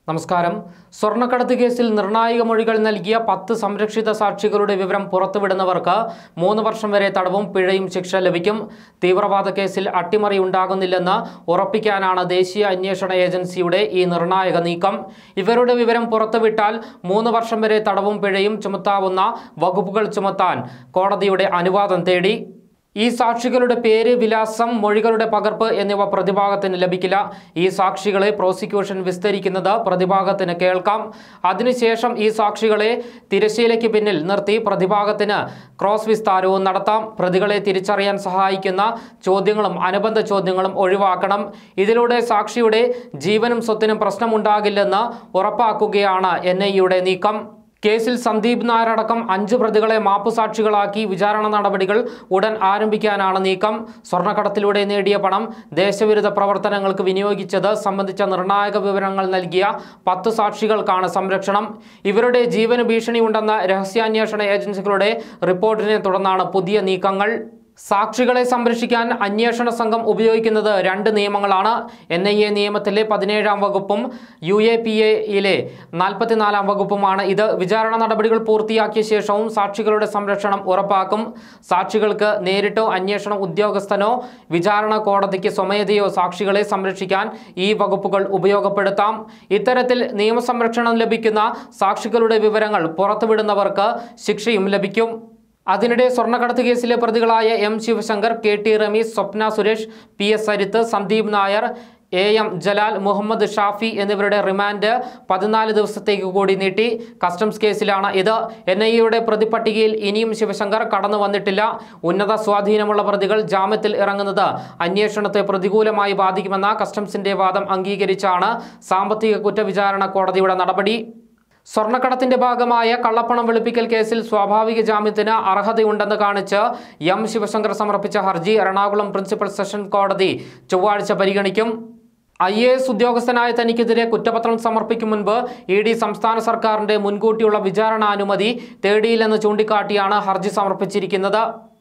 നമസ്കാരം. സ്വർണ്ണക്കടത്ത് കേസിൽ നിർണായക മൊഴികൾ നൽകിയ 10 സംരക്ഷിത സാക്ഷികളുടെ വിവരം പുറത്തുവിടുന്നവർക്ക് 3 വർഷം വരെ തടവും പിഴയും ശിക്ഷ ലഭിക്കും. തീവ്രവാദ കേസിൽ അട്ടിമറി ഉണ്ടാകുന്നില്ലെന്ന് ഉറപ്പിക്കാനാണ് ദേശീയ അന്വേഷണ ഏജൻസിയുടെ ഈ നിർണായക നീക്കം. ഇവരുടെ വിവരം പുറത്തുവിട്ടാൽ 3 വർഷം വരെ തടവും പിഴയും ചുമത്താവുന്ന വകുപ്പുകൾ ചുമത്താൻ കോടതിയുടെ അനുവാദം തേടി. ഈ സാക്ഷികളുടെ പേര്, വിലാസം, മൊഴികളുടെ പകർപ്പ് എന്നിവ പ്രതിഭാഗത്തിന് ലഭിക്കില്ല. ഈ സാക്ഷികളെ പ്രോസിക്യൂഷൻ വിസ്തരിക്കുന്നത് പ്രതിഭാഗത്തിന് കേൾക്കാം. അതിനുശേഷം ഈ സാക്ഷികളെ തിരശ്ശീലയ്ക്ക് പിന്നിൽ നിർത്തി പ്രതിഭാഗത്തിന് ക്രോസ് വിസ്താരവും നടത്താം. പ്രതികളെ തിരിച്ചറിയാൻ സഹായിക്കുന്ന ചോദ്യങ്ങളും അനുബന്ധ ചോദ്യങ്ങളും ഒഴിവാക്കണം. ഇതിലൂടെ സാക്ഷിയുടെ ജീവനും സ്വത്തിനും പ്രശ്നമുണ്ടാകില്ലെന്ന് ഉറപ്പാക്കുകയാണ് എൻഐഎയുടെ നീക്കം. കേസിൽ സന്ദീപ് നായരടക്കം 5 പ്രതികളെ മാപ്പുസാക്ഷികളാക്കി വിചാരണ നടപടികൾ ഉടൻ ആരംഭിക്കാനാണ് നീക്കം. സ്വർണ്ണക്കടത്തിലൂടെ നേടിയ പണം ദേശവിരുദ്ധ പ്രവർത്തനങ്ങൾക്ക് വിനിയോഗിച്ചത് സംബന്ധിച്ച നിർണായക വിവരങ്ങൾ നൽകിയ 10 സാക്ഷികൾക്കാണ് സംരക്ഷണം. ഇവരുടെ ജീവന് ഭീഷണിയുണ്ടെന്ന രഹസ്യാന്വേഷണ ഏജൻസികളുടെ റിപ്പോർട്ടിനെ തുടർന്നാണ് പുതിയ നീക്കങ്ങൾ. സാക്ഷികളെ സംരക്ഷിക്കാൻ അന്വേഷണ സംഘം ഉപയോഗിക്കുന്നത് 2 നിയമങ്ങളാണ്. എൻഐഎ നിയമത്തിലെ 17-ാം വകുപ്പും UAPAയിലെ 44-ാം വകുപ്പുമാണ് ഇത്. വിചാരണ നടപടികൾ പൂർത്തിയാക്കിയ ശേഷവും സാക്ഷികളുടെ സംരക്ഷണം ഉറപ്പാക്കും. സാക്ഷികൾക്ക് നേരിട്ടോ അന്വേഷണ ഉദ്യോഗസ്ഥനോ വിചാരണ കോടതിക്ക് സ്വമേധയോ സാക്ഷികളെ സംരക്ഷിക്കാൻ ഈ വകുപ്പുകൾ ഉപയോഗപ്പെടുത്താം. ഇത്തരത്തിൽ നിയമസംരക്ഷണം ലഭിക്കുന്ന സാക്ഷികളുടെ വിവരങ്ങൾ പുറത്തുവിടുന്നവർക്ക് ശിക്ഷയും ലഭിക്കും. അതിനിടെ സ്വർണ്ണക്കടത്ത് കേസിലെ പ്രതികളായ M. Sivasankar, KT Ramees, Swapna Suresh, PS Sarith, Sandeep Nair, AM Jalal, Muhammad Shafi എന്നിവരുടെ റിമാൻഡ് 14 ദിവസത്തേക്ക് കൂടി നീട്ടി. കസ്റ്റംസ് കേസിലാണ് ഇത്. എൻഐഎയുടെ പ്രതിപട്ടികയിൽ ഇനിയും ശിവശങ്കർ കടന്നു വന്നിട്ടില്ല. ഉന്നത സ്വാധീനമുള്ള പ്രതികൾ ജാമ്യത്തിൽ ഇറങ്ങുന്നത് അന്വേഷണത്തെ പ്രതികൂലമായി ബാധിക്കുമെന്ന കസ്റ്റംസിന്റെ വാദം അംഗീകരിച്ചാണ് സാമ്പത്തിക കുറ്റവിചാരണ കോടതിയുടെ നടപടി. സ്വർണ്ണക്കടത്തിന്റെ ഭാഗമായ കള്ളപ്പണം വെളുപ്പിക്കൽ കേസിൽ സ്വാഭാവിക ജാമ്യത്തിന് അർഹതയുണ്ടെന്ന് കാണിച്ച് M. ശിവശങ്കർ സമർപ്പിച്ച ഹർജി എറണാകുളം പ്രിൻസിപ്പൽ സെഷൻ കോടതി ചൊവ്വാഴ്ച പരിഗണിക്കും. IAS ഉദ്യോഗസ്ഥനായ തനിക്കെതിരെ കുറ്റപത്രം സമർപ്പിക്കും മുൻപ് ED സംസ്ഥാന സർക്കാരിന്റെ മുൻകൂട്ടിയുള്ള വിചാരണാനുമതി തേടിയില്ലെന്ന് ചൂണ്ടിക്കാട്ടിയാണ് ഹർജി സമർപ്പിച്ചിരിക്കുന്നത്.